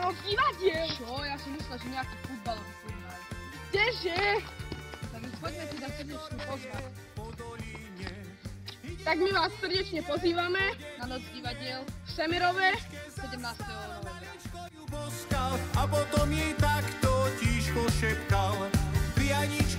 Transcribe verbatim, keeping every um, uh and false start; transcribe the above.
noc divadiel. Čo? Ja som myslel, že nejaký futbalový turnaj. Kdeže? Tak poďme teda srdečne pozvať Tak my vás srdečne pozývame na noc divadiel v Semerove sedemnásteho novembra. A potom jej takto ticho šepkal: Prianička